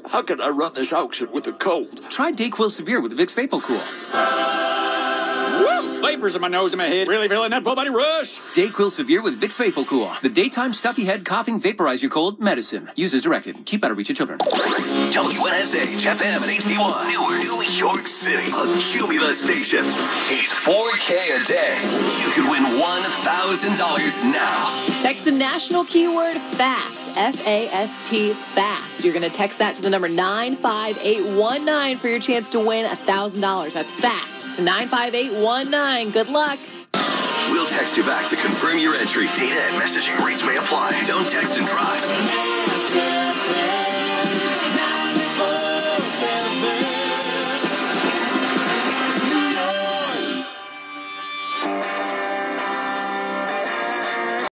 How can I run this auction with a cold? Try Dayquil Severe with Vicks VapoCool. Woo! Vapors in my nose and my head. Really feeling that full body rush. Dayquil Severe with Vicks VapoCool. The daytime stuffy head, coughing, vaporize your cold medicine. Use as directed. Keep out of reach of children. WNSH, FM, and HD1 Newark, New York City. A Cumulus station. It's $4K a day. You could win $1,000 now. Text the national keyword FAST, F-A-S-T, FAST. You're going to text that to the number 95819 for your chance to win $1,000. That's FAST to 95819. Good luck. We'll text you back to confirm your entry. Data and messaging rates may apply. Don't text and drive.